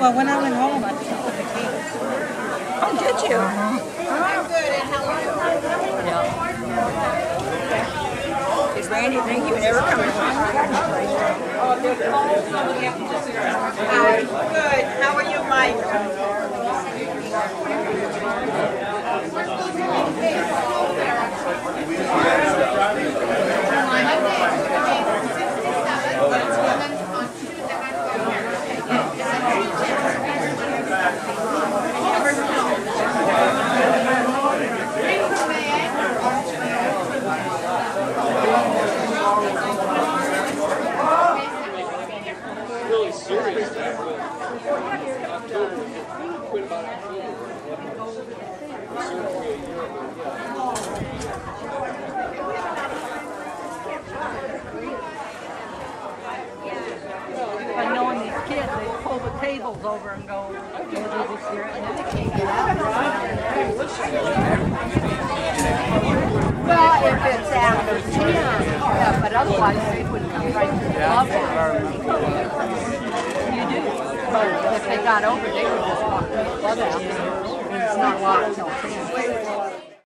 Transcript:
Well, when I went home, I took the cake. Oh, did you? Uh-huh. I'm good. And how are you? Yeah. Did Randy think you would ever come in? Good. How are you, Mike? Really serious. October. Quit about October. But knowing these kids, they pull the tables over and go, we'll do this here, and then they can't get out. Well, if it's after 10, yeah, but otherwise they would come right to the club. You do. But if they got over, they would just walk to the club out. It's not locked till 10.